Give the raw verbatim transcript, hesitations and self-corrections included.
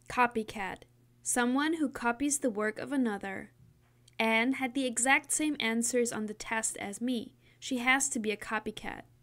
Copycat. Someone who copies the work of another. Anne had the exact same answers on the test as me. She has to be a copycat.